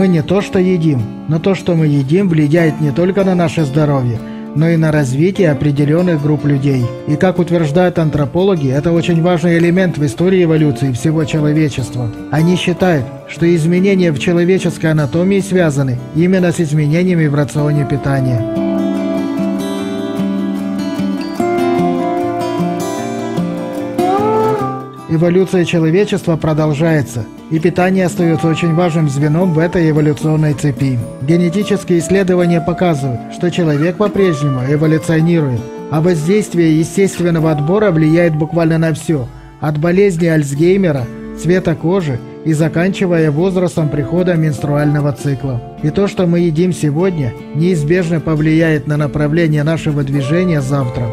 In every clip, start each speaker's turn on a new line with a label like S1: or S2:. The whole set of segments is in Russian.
S1: Мы не то что едим, но то, что мы едим, влияет не только на наше здоровье, но и на развитие определенных групп людей. И как утверждают антропологи, это очень важный элемент в истории эволюции всего человечества. Они считают, что изменения в человеческой анатомии связаны именно с изменениями в рационе питания. Эволюция человечества продолжается, и питание остается очень важным звеном в этой эволюционной цепи. Генетические исследования показывают, что человек по-прежнему эволюционирует, а воздействие естественного отбора влияет буквально на все, от болезни Альцгеймера, цвета кожи и заканчивая возрастом прихода менструального цикла. И то, что мы едим сегодня, неизбежно повлияет на направление нашего движения завтра.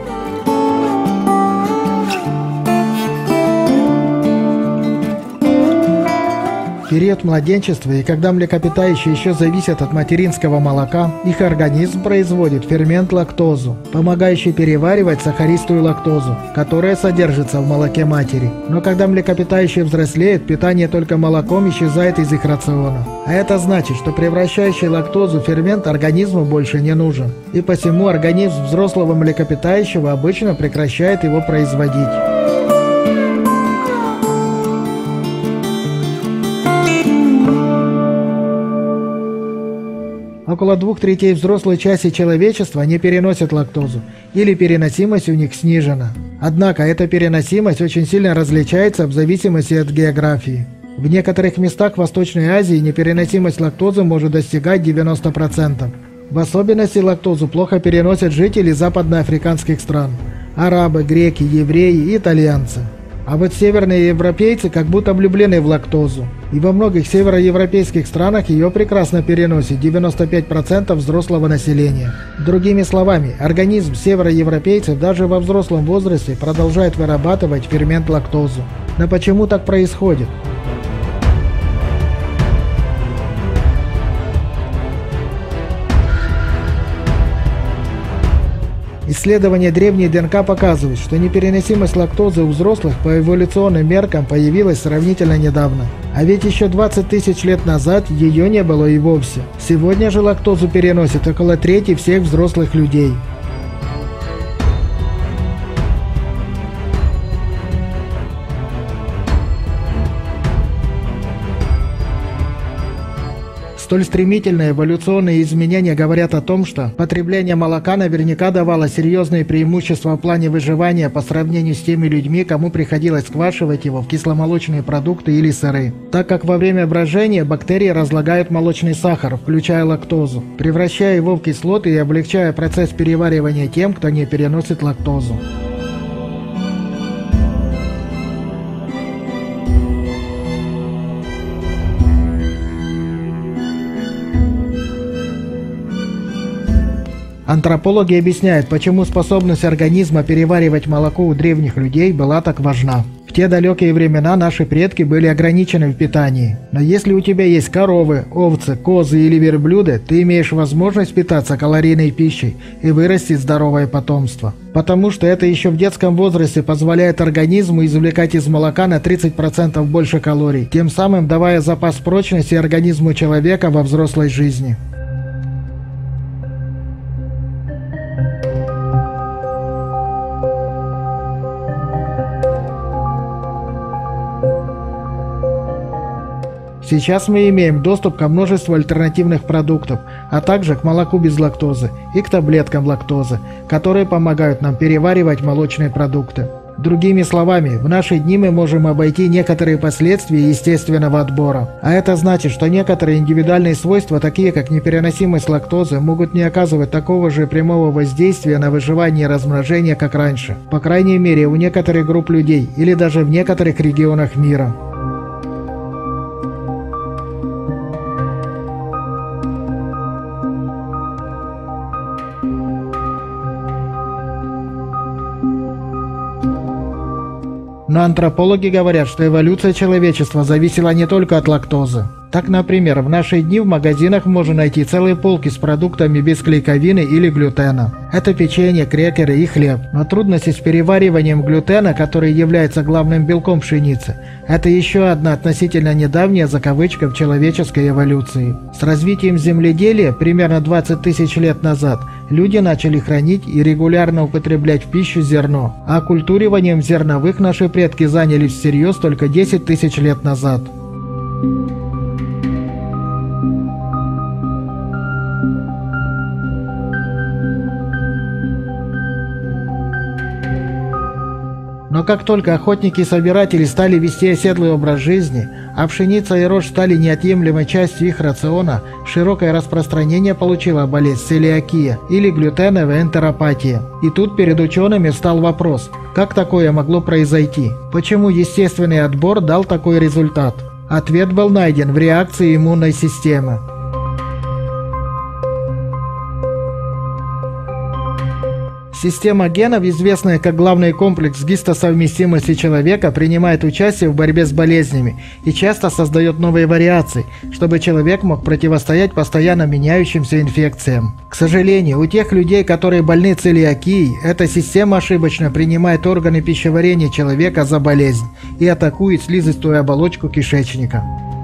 S1: В период младенчества и когда млекопитающие еще зависят от материнского молока, их организм производит фермент лактозу, помогающий переваривать сахаристую лактозу, которая содержится в молоке матери. Но когда млекопитающие взрослеют, питание только молоком исчезает из их рациона. А это значит, что превращающий лактозу фермент организму больше не нужен. И посему организм взрослого млекопитающего обычно прекращает его производить. Около 2/3 взрослой части человечества не переносят лактозу, или переносимость у них снижена. Однако эта переносимость очень сильно различается в зависимости от географии. В некоторых местах Восточной Азии непереносимость лактозы может достигать 90%. В особенности лактозу плохо переносят жители западноафриканских стран – арабы, греки, евреи и итальянцы. А вот северные европейцы как будто влюблены в лактозу. И во многих североевропейских странах ее прекрасно переносит 95% взрослого населения. Другими словами, организм североевропейцев даже во взрослом возрасте продолжает вырабатывать фермент лактозу. Но почему так происходит? Исследования древней ДНК показывают, что непереносимость лактозы у взрослых по эволюционным меркам появилась сравнительно недавно. А ведь еще 20 тысяч лет назад ее не было и вовсе. Сегодня же лактозу переносит около трети всех взрослых людей. Столь стремительные эволюционные изменения говорят о том, что потребление молока наверняка давало серьезные преимущества в плане выживания по сравнению с теми людьми, кому приходилось сквашивать его в кисломолочные продукты или сыры. Так как во время брожения бактерии разлагают молочный сахар, включая лактозу, превращая его в кислоты и облегчая процесс переваривания тем, кто не переносит лактозу. Антропологи объясняют, почему способность организма переваривать молоко у древних людей была так важна. В те далекие времена наши предки были ограничены в питании. Но если у тебя есть коровы, овцы, козы или верблюды, ты имеешь возможность питаться калорийной пищей и вырастить здоровое потомство. Потому что это еще в детском возрасте позволяет организму извлекать из молока на 30% больше калорий, тем самым давая запас прочности организму человека во взрослой жизни. Сейчас мы имеем доступ ко множеству альтернативных продуктов, а также к молоку без лактозы и к таблеткам лактозы, которые помогают нам переваривать молочные продукты. Другими словами, в наши дни мы можем обойти некоторые последствия естественного отбора. А это значит, что некоторые индивидуальные свойства, такие как непереносимость лактозы, могут не оказывать такого же прямого воздействия на выживание и размножение, как раньше. По крайней мере, у некоторых групп людей или даже в некоторых регионах мира. Но антропологи говорят, что эволюция человечества зависела не только от лактозы. Так, например, в наши дни в магазинах можно найти целые полки с продуктами без клейковины или глютена. Это печенье, крекеры и хлеб. Но трудности с перевариванием глютена, который является главным белком пшеницы, это еще одна относительно недавняя закавычка в человеческой эволюции. С развитием земледелия примерно 20 тысяч лет назад люди начали хранить и регулярно употреблять в пищу зерно, а оккультуриванием зерновых наши предки занялись всерьез только 10 тысяч лет назад. Но как только охотники и собиратели стали вести оседлый образ жизни, а пшеница и рожь стали неотъемлемой частью их рациона, широкое распространение получила болезнь целиакия или глютеновая энтеропатия. И тут перед учеными встал вопрос, как такое могло произойти? Почему естественный отбор дал такой результат? Ответ был найден в реакции иммунной системы. Система генов, известная как главный комплекс гистосовместимости человека, принимает участие в борьбе с болезнями и часто создает новые вариации, чтобы человек мог противостоять постоянно меняющимся инфекциям. К сожалению, у тех людей, которые больны целиакией, эта система ошибочно принимает органы пищеварения человека за болезнь и атакует слизистую оболочку кишечника.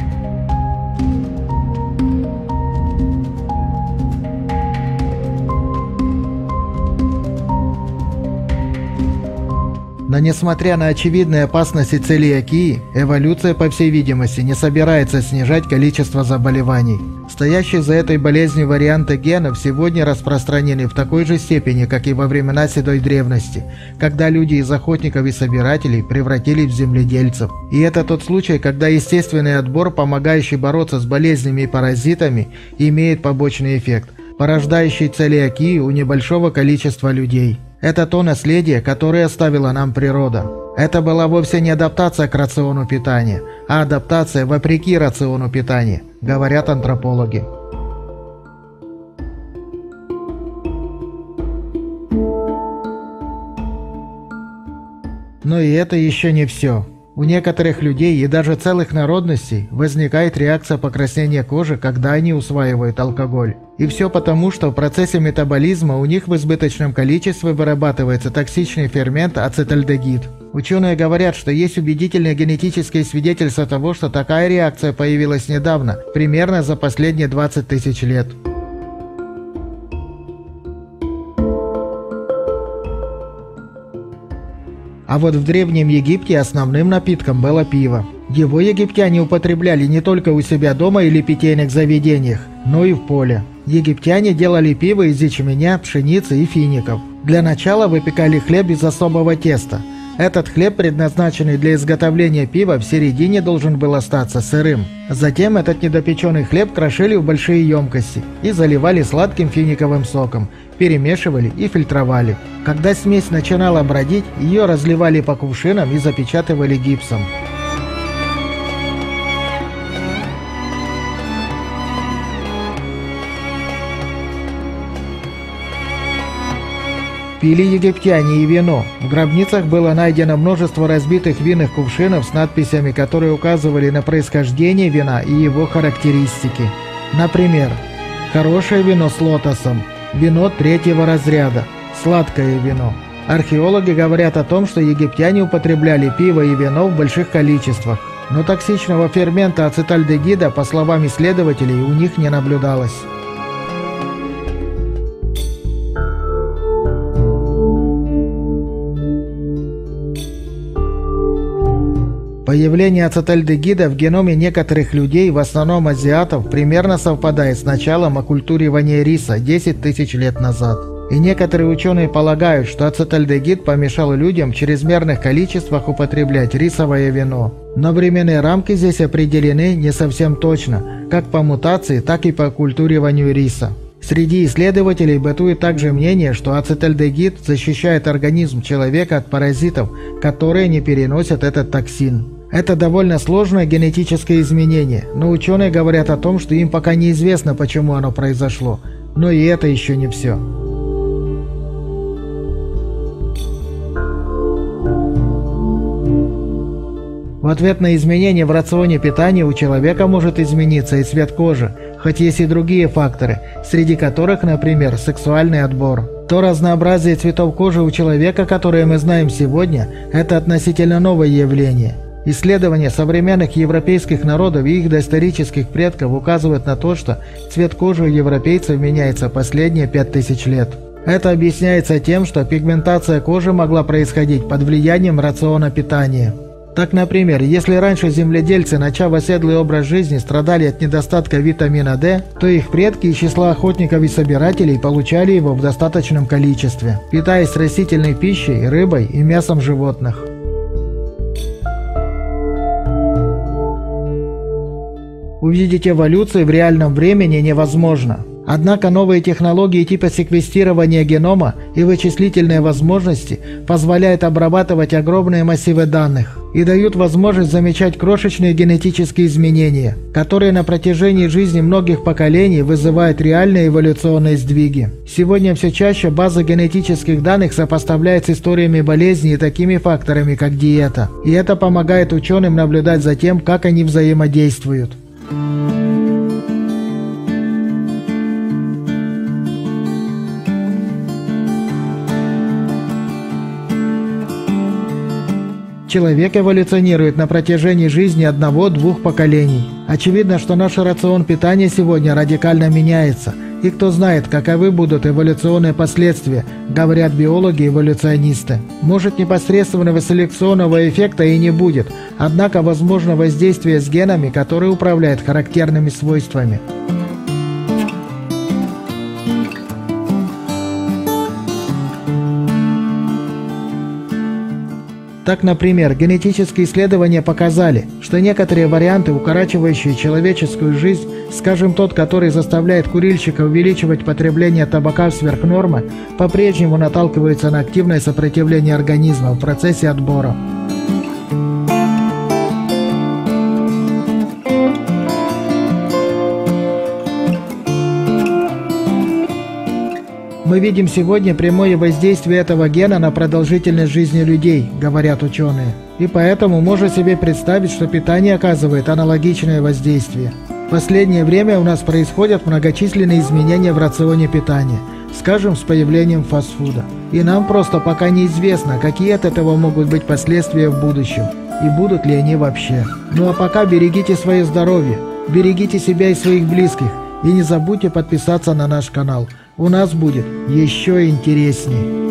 S1: Но несмотря на очевидные опасности целиакии, эволюция, по всей видимости, не собирается снижать количество заболеваний. Стоящие за этой болезнью варианты генов сегодня распространены в такой же степени, как и во времена седой древности, когда люди из охотников и собирателей превратились в земледельцев. И это тот случай, когда естественный отбор, помогающий бороться с болезнями и паразитами, имеет побочный эффект, порождающий целиакию у небольшого количества людей. Это то наследие, которое оставила нам природа. Это была вовсе не адаптация к рациону питания, а адаптация вопреки рациону питания, говорят антропологи. Но и это еще не все. У некоторых людей и даже целых народностей возникает реакция покраснения кожи, когда они усваивают алкоголь. И все потому, что в процессе метаболизма у них в избыточном количестве вырабатывается токсичный фермент ацетальдегид. Ученые говорят, что есть убедительные генетические свидетельства того, что такая реакция появилась недавно, примерно за последние 20 тысяч лет. А вот в Древнем Египте основным напитком было пиво. Его египтяне употребляли не только у себя дома или питейных заведениях, но и в поле. Египтяне делали пиво из ячменя, пшеницы и фиников. Для начала выпекали хлеб из особого теста. Этот хлеб, предназначенный для изготовления пива, в середине должен был остаться сырым. Затем этот недопеченный хлеб крошили в большие емкости и заливали сладким финиковым соком, перемешивали и фильтровали. Когда смесь начинала бродить, ее разливали по кувшинам и запечатывали гипсом. Пили египтяне и вино. В гробницах было найдено множество разбитых винных кувшинов с надписями, которые указывали на происхождение вина и его характеристики. Например, хорошее вино с лотосом, вино третьего разряда, сладкое вино. Археологи говорят о том, что египтяне употребляли пиво и вино в больших количествах, но токсичного фермента ацетальдегида, по словам исследователей, у них не наблюдалось. Появление ацетальдегида в геноме некоторых людей, в основном азиатов, примерно совпадает с началом оккультуривания риса 10 тысяч лет назад. И некоторые ученые полагают, что ацетальдегид помешал людям в чрезмерных количествах употреблять рисовое вино. Но временные рамки здесь определены не совсем точно, как по мутации, так и по оккультуриванию риса. Среди исследователей бытует также мнение, что ацетальдегид защищает организм человека от паразитов, которые не переносят этот токсин. Это довольно сложное генетическое изменение, но ученые говорят о том, что им пока неизвестно, почему оно произошло. Но и это еще не все. В ответ на изменения в рационе питания у человека может измениться и цвет кожи, хоть есть и другие факторы, среди которых, например, сексуальный отбор. То разнообразие цветов кожи у человека, которое мы знаем сегодня, это относительно новое явление. Исследования современных европейских народов и их доисторических предков указывают на то, что цвет кожи у европейцев меняется последние 5000 лет. Это объясняется тем, что пигментация кожи могла происходить под влиянием рациона питания. Так, например, если раньше земледельцы, начав оседлый образ жизни, страдали от недостатка витамина D, то их предки из числа охотников и собирателей получали его в достаточном количестве, питаясь растительной пищей, рыбой и мясом животных. Увидеть эволюцию в реальном времени невозможно. Однако новые технологии типа секвестирования генома и вычислительные возможности позволяют обрабатывать огромные массивы данных и дают возможность замечать крошечные генетические изменения, которые на протяжении жизни многих поколений вызывают реальные эволюционные сдвиги. Сегодня все чаще база генетических данных сопоставляет с историями болезней и такими факторами, как диета, и это помогает ученым наблюдать за тем, как они взаимодействуют. Человек эволюционирует на протяжении жизни 1-2 поколений. Очевидно, что наш рацион питания сегодня радикально меняется. И кто знает, каковы будут эволюционные последствия, говорят биологи-эволюционисты. Может, непосредственного селекционного эффекта и не будет, однако возможно воздействие с генами, которые управляют характерными свойствами. Так, например, генетические исследования показали, что некоторые варианты, укорачивающие человеческую жизнь, скажем, тот, который заставляет курильщика увеличивать потребление табака сверх нормы, по-прежнему наталкиваются на активное сопротивление организма в процессе отбора. Мы видим сегодня прямое воздействие этого гена на продолжительность жизни людей, говорят ученые. И поэтому можно себе представить, что питание оказывает аналогичное воздействие. В последнее время у нас происходят многочисленные изменения в рационе питания, скажем, с появлением фастфуда. И нам просто пока неизвестно, какие от этого могут быть последствия в будущем, и будут ли они вообще. Ну а пока берегите свое здоровье, берегите себя и своих близких, и не забудьте подписаться на наш канал. У нас будет еще интересней.